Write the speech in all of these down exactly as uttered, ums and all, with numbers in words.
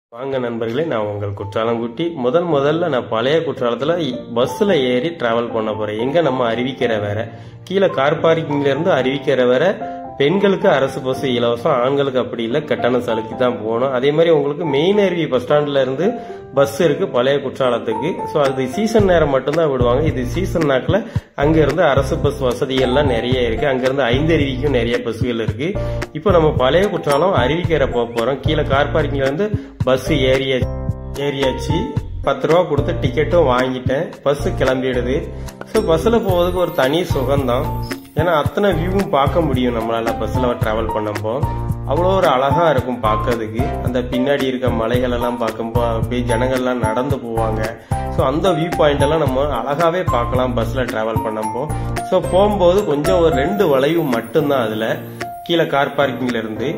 வாங்க நண்பர்களே, நான் உங்கள் குற்றாலங்குட்டி. முதல் முதல்ல நான் பழைய குற்றாலத்துல பஸ்ல ஏறி டிராவல் பண்ண போறேன். எங்க நம்ம அறிவிக்கிற வேற கீழே கார் பார்க்கிங்ல இருந்து அறிவிக்கிற வேற பெண்களுக்கு அரசு பஸ் இலவசம், ஆண்களுக்கு அப்படி இல்லை, கட்டணம் செலுத்தி தான் போகணும். அதே மாதிரி உங்களுக்கு மெயின் அருவி பஸ் ஸ்டாண்ட்ல இருந்து பஸ் இருக்கு பழைய குற்றாலத்துக்கு. ஸோ அது சீசன் நேரம் மட்டும்தான் விடுவாங்க. இது சீசன் நாட்கள் அங்க இருந்து அரசு பஸ் வசதிகள்லாம் நிறைய இருக்கு. அங்க இருந்து ஐந்து அருவிக்கும் நிறைய பஸ்கள் இருக்கு. இப்போ நம்ம பழைய குற்றாலம் அறிவிக்கிற போக போறோம். கீழே கார் பார்க்கிங்ல இருந்து பஸ் ஏரியா ஏரியாச்சு பத்து ரூபா கொடுத்து டிக்கெட்டும் வாங்கிட்டேன். பஸ் கிளம்பிடுது. ஸோ பஸ்ல போவதுக்கு ஒரு தனி சுகம்தான். ஏன்னா அத்தனை வியூவும் பார்க்க முடியும் நம்மளால பஸ்ல டிராவல் பண்ணப்போ. அவ்வளோ ஒரு அழகா இருக்கும் பார்க்கறதுக்கு. அந்த பின்னாடி இருக்க மலைகள் எல்லாம் பார்க்கும்போ அப்படியே ஜனங்கள்லாம் நடந்து போவாங்க. ஸோ அந்த வியூ பாயிண்ட் எல்லாம் நம்ம அழகாவே பார்க்கலாம் பஸ்ல டிராவல் பண்ணப்போ. ஸோ போகும்போது கொஞ்சம் ஒரு ரெண்டு வளைவு மட்டும்தான் அதுல கீழே கார் பார்க்கிங்ல இருந்து.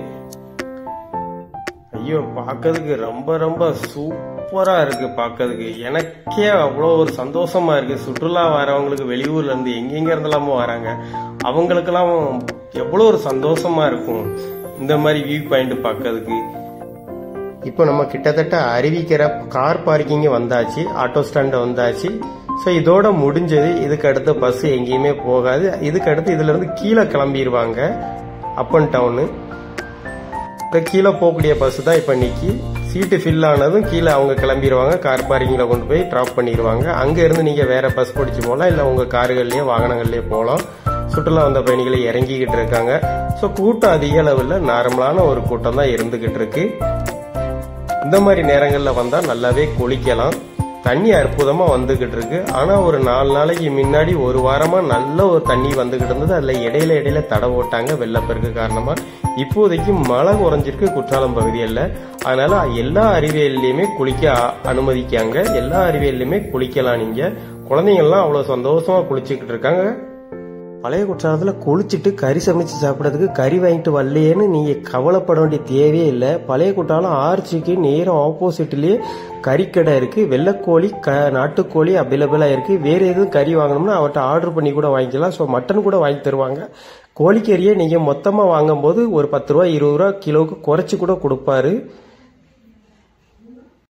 ஐயோ, பார்க்கறதுக்கு ரொம்ப ரொம்ப சூப்பரா இருக்கு. பார்க்கறதுக்கு எனக்கே அவ்வளோ ஒரு சந்தோஷமா இருக்கு. சுற்றுலா வரவங்களுக்கு வெளியூர்ல இருந்து எங்கெங்க இருந்தெல்லாமோ வராங்க, அவங்களுக்கெல்லாம் எவ்வளோ ஒரு சந்தோஷமா இருக்கும் இந்த மாதிரி வியூ பாயிண்ட் பார்க்கறதுக்கு. இப்போ நம்ம கிட்டத்தட்ட அறிவிக்கிற கார் பார்க்கிங் வந்தாச்சு, ஆட்டோ ஸ்டாண்ட் வந்தாச்சு. ஸோ இதோட முடிஞ்சது. இதுக்கு அடுத்து பஸ் எங்கேயுமே போகாது. இதுக்கு அடுத்து இதுல இருந்து கீழே கிளம்பிடுவாங்க அப் அண்ட் டவுனு. இப்போ கீழே போகக்கூடிய பஸ் தான் இப்போ நிற்கி. சீட்டு ஃபில் ஆனதும் கீழே அவங்க கிளம்பிடுவாங்க. கார் பார்க்கிங்ல கொண்டு போய் ட்ராப் பண்ணிடுவாங்க. அங்கே இருந்து நீங்கள் வேற பஸ் பிடிச்சி போகலாம், இல்லை உங்கள் கார்கள்லேயே வாகனங்கள்லேயே போகலாம். சுற்றுலா வந்த பயணிகளை இறங்கிக்கிட்டு இருக்காங்க. ஸோ கூட்டம் அதிக அளவில் நார்மலான ஒரு கூட்டம் தான் இருந்துகிட்டு இருக்கு. இந்த மாதிரி நேரங்களில் வந்தால் நல்லாவே குளிக்கலாம். தண்ணி அற்புதமா வந்துகிட்டு இருக்கு. ஆனா ஒரு நாலு நாளைக்கு முன்னாடி ஒரு வாரமா நல்ல ஒரு தண்ணி வந்துகிட்டு இருந்தது. அதுல இடையில இடையில தடை போட்டாங்க வெள்ளப்பெருக்கு காரணமா. இப்போதைக்கு மழை குறைஞ்சிருக்கு குற்றாலம் பகுதியில். அதனால எல்லா அருவியிலையுமே குளிக்க அனுமதிக்காங்க. எல்லா அருவியிலையுமே குளிக்கலாம். நீங்க குழந்தைங்கள்லாம் அவ்வளவு சந்தோஷமா குளிச்சுக்கிட்டு இருக்காங்க. பழைய குற்றாலத்துல குளிச்சுட்டு கறி சமைச்சு சாப்பிடறதுக்கு கறி வாங்கிட்டு வரலையேன்னு நீங்க கவலைப்பட வேண்டிய தேவையே இல்லை. பழைய குற்றாலம் ஆர்ச்சிக்கு நேரம் ஆப்போசிட்லயே கறிக்கடை இருக்கு. வெள்ளைக்கோழி க நாட்டுக்கோழி அவைலபிளா இருக்கு. வேற எதுவும் கறி வாங்கணும்னா அவர்கிட்ட ஆர்டர் பண்ணி கூட வாங்கிக்கலாம். ஸோ மட்டன் கூட வாங்கி தருவாங்க. கோழிக்கறியை நீங்க மொத்தமா வாங்கும் போது ஒரு பத்து ரூபா இருபது ரூபா கிலோவுக்கு குறைச்சு கூட கொடுப்பாரு.